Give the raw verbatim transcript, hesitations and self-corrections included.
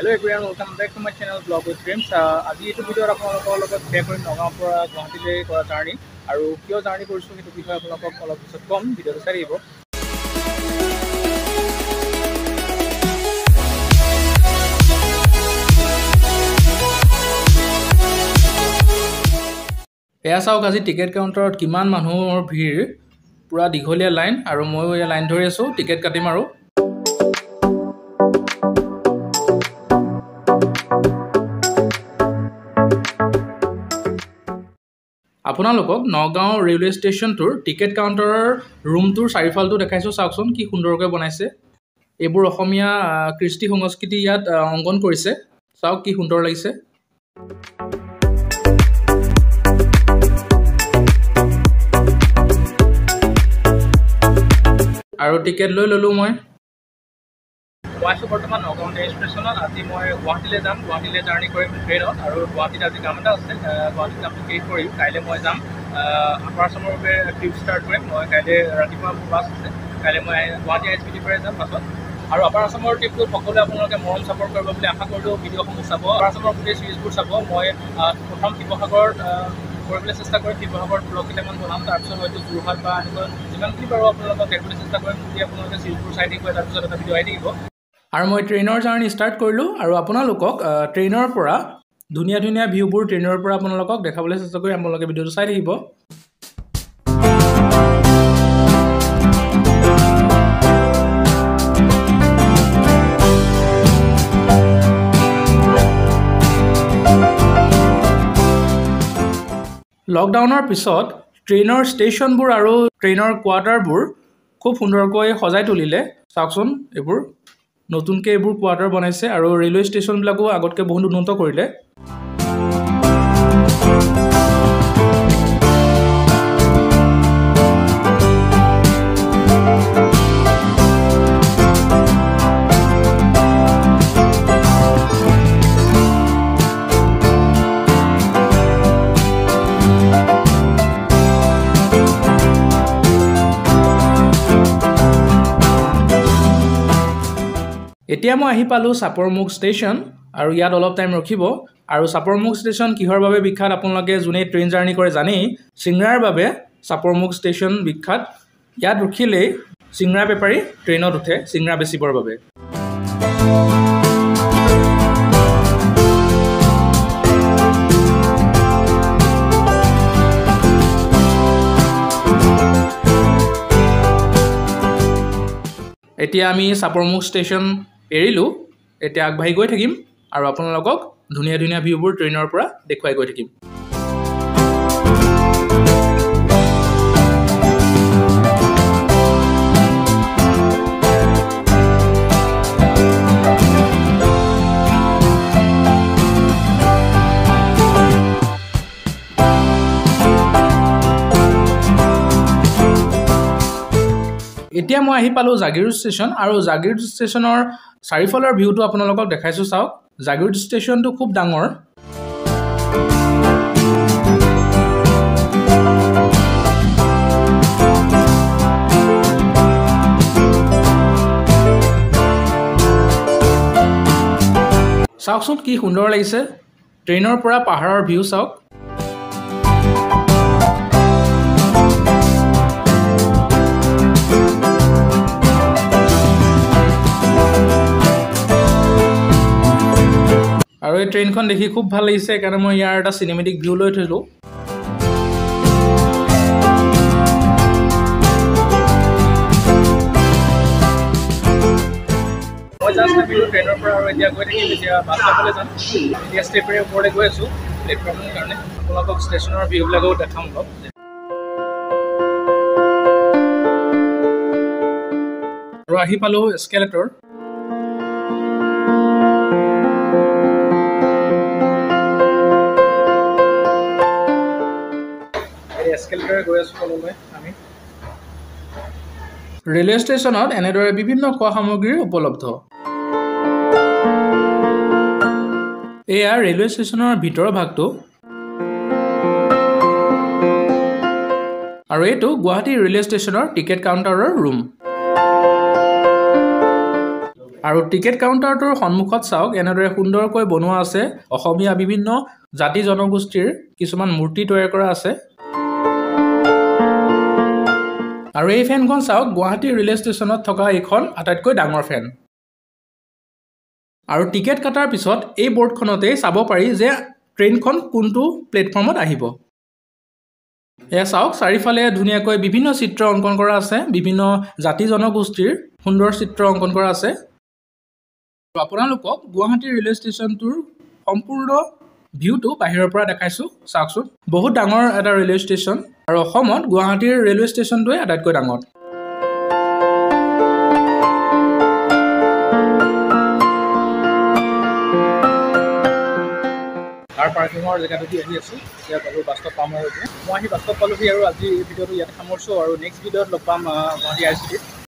Hello everyone, welcome back to my channel Vlog with Dreams. আজি এইটো ভিডিঅ'ত আপোনালোকৰ লগত শ্বেয়াৰ কৰিম নগাঁৱৰ পৰা গুৱাহাটীলৈ কৰা জাৰ্ণি আৰু কিয় জাৰ্ণি কৰিছোঁ সেইটো বিষয়ে আপোনালোকক অলপ পিছত কম ভিডিঅ'টো চাই দিব। এয়া চাওক আজি টিকেট কাউণ্টাৰত কিমান মানুহৰ ভিৰ, পুৰা দীঘলীয়া লাইন আৰু ময়ো এই লাইন ধৰি আছোঁ টিকেট কাটিম আৰু আপোনালোকক নগাঁও ৰেলৱে ষ্টেচনটোৰ টিকেট কাউণ্টাৰৰ ৰুমটোৰ চাৰিফালটো দেখাইছোঁ। চাওকচোন কি সুন্দৰকৈ বনাইছে। এইবোৰ অসমীয়া কৃষ্টি সংস্কৃতি ইয়াত অংকন কৰিছে। চাওক কি সুন্দৰ লাগিছে। আৰু টিকেট লৈ ল'লোঁ মই। মই আছোঁ বৰ্তমান নগাঁও ৰেল ষ্টেচনত। আজি মই গুৱাহাটীলৈ যাম, গুৱাহাটীলৈ জাৰ্ণি কৰিম ট্ৰেইনত আৰু গুৱাহাটীত আজি কাম এটা আছে। গুৱাহাটীত কামটো শেষ কৰিম, কাইলৈ মই যাম আপাৰ আছামৰ বাবে ট্ৰিপ ষ্টাৰ্ট কৰিম। মই কাইলৈ ৰাতিপুৱা বাছ আছে, কাইলৈ মই গুৱাহাটী আই এছ বি টিৰ পৰাই যাম বাছত। আৰু আপাৰ আছামৰ ট্ৰিপটোত সকলোৱে আপোনালোকে মৰম ছাপৰ্ট কৰিব বুলি আশা কৰিলোঁ। ভিডিঅ'সমূহ চাব, আপাৰ আছামৰ গোটেই চিৰিজবোৰ চাব। মই প্ৰথম শিৱসাগৰত কৰিবলৈ চেষ্টা কৰিম, শিৱসাগৰত ব্লগ কেইটামান বনাম, তাৰপিছত হয়তো যোৰহাট বা এনেকুৱা যিমানখিনি পাৰোঁ আপোনালোকক দেখুৱাবলৈ চেষ্টা কৰিম। যদি আপোনালোকে চিৰিজবোৰ চাই থাকিব, তাৰপিছত এটা ভিডিঅ' আহি থাকিব। আৰু মই ট্ৰেইনৰ জাৰ্ণি ষ্টাৰ্ট কৰিলোঁ আৰু আপোনালোকক ট্ৰেইনৰ পৰা ধুনীয়া ধুনীয়া ভিউবোৰ ট্ৰেইনৰ পৰা আপোনালোকক দেখাবলৈ চেষ্টা কৰি আপোনালোকে ভিডিঅ'টো চাই থাকিব। লকডাউনৰ পিছত ট্ৰেইনৰ ষ্টেচনবোৰ আৰু ট্ৰেইনৰ কোৱাৰ্টাৰবোৰ খুব সুন্দৰকৈ সজাই তুলিলে। চাওকচোন, এইবোৰ নতুনকৈ এইবোৰ কোৱাৰ্টাৰ বনাইছে আৰু ৰেলৱে ষ্টেচনবিলাকো আগতকৈ বহুত উন্নত কৰিলে। এতিয়া মই আহি পালোঁ চাপৰমুখ ষ্টেচন আৰু ইয়াত অলপ টাইম ৰখিব। আৰু চাপৰমুখ ষ্টেচন কিহৰ বাবে বিখ্যাত আপোনালোকে যোনে ট্ৰেইন জাৰ্ণি কৰে জানেই, চিংৰাৰ বাবে চাপৰমুখ ষ্টেচন বিখ্যাত। ইয়াত ৰখিলেই চিংৰা বেপাৰী ট্ৰেইনত উঠে চিংৰা বেচিবৰ বাবে। এতিয়া আমি চাপৰমুখ ষ্টেচন এৰিলোঁ, এতিয়া আগবাঢ়ি গৈ থাকিম আৰু আপোনালোকক ধুনীয়া ধুনীয়া ভিউবোৰ ট্ৰেইনৰ পৰা দেখুৱাই গৈ থাকিম। এতিয়া মই আহি পালোঁ জাগিৰোড ষ্টেচন আৰু জাগিৰোড ষ্টেচনৰ চাৰিওফালৰ ভিউটো আপোনালোকক দেখাইছোঁ। চাওক, জাগিৰোড ষ্টেচনটো খুব ডাঙৰ। চাওকচোন কি সুন্দৰ লাগিছে। ট্ৰেইনৰ পৰা পাহাৰৰ ভিউ চাওক। আৰু এই ট্ৰেইনখন দেখি খুব ভাল লাগিছে, সেইকাৰণে মই ইয়াৰ এটা চিনেমেটিক ভিউ লৈ থৈছিলোঁ। মই জাষ্ট নামিলোঁ ট্ৰেইনৰ পৰা আৰু এতিয়া গৈ থাকিম। এতিয়া বাছ ষ্টেচনলৈ যাম। এতিয়া ষ্টেপেৰে ওপৰলৈ গৈ আছোঁ প্লেটফৰ্মৰ কাৰণে। আপোনালোকক ষ্টেচনৰ ভিউবিলাকো দেখাম অলপ। আৰু আহি পালোঁ এস্কেলেটৰ। এস্কেলেটৰে গৈ আছোঁ তললৈ আমি। ৰেলৱে ষ্টেচনত এনেদৰে বিভিন্ন খোৱা সামগ্ৰী উপলব্ধ। এয়া ৰেলৱে ষ্টেচনৰ ভিতৰৰ ভাগটো আৰু এইটো গুৱাহাটী ৰেলৱে ষ্টেচনৰ টিকেট কাউণ্টাৰৰ ৰুম। আৰু টিকেট কাউণ্টাৰটোৰ সন্মুখত চাওক এনেদৰে সুন্দৰকৈ বনোৱা আছে অসমীয়া বিভিন্ন জাতি জনগোষ্ঠীৰ কিছুমান মূৰ্তি তৈয়াৰ কৰা আছে আৰু এই ফেনখন চাওক গুৱাহাটী ৰেলৱে ষ্টেচনত থকা এইখন আটাইতকৈ ডাঙৰ ফেন আৰু টিকেট কাটাৰ পিছত এই বৰ্ডখনতে চাব পাৰি যে ট্ৰেইনখন কোনটো প্লেটফৰ্মত আহিব এয়া চাওক চাৰিফালে ধুনীয়াকৈ বিভিন্ন চিত্ৰ অংকন কৰা আছে বিভিন্ন জাতি জনগোষ্ঠীৰ সুন্দৰ চিত্ৰ অংকন কৰা আছে আপোনালোকক গুৱাহাটী ৰেলৱে ষ্টেচনটোৰ সম্পূৰ্ণ ভিউটো বাহিৰৰ পৰা দেখাইছোঁ চাওকচোন বহুত ডাঙৰ এটা ৰেলৱে ষ্টেচন আৰু অসমত গুৱাহাটীৰ ৰেলৱে ষ্টেচনটোৱে আটাইতকৈ ডাঙৰ কাৰ পাৰ্কিঙৰ জেগাটোদি আহি আছোঁ এতিয়া পালোঁ বাছ ষ্টপ পাম আৰু মই আহি বাছ ষ্টপ পালোঁহি আৰু আজি এই ভিডিঅ'টো ইয়াতে সামৰিছোঁ আৰু নেক্সট ভিডিঅ'ত লগ পাম গুৱাহাটী আই চি টিত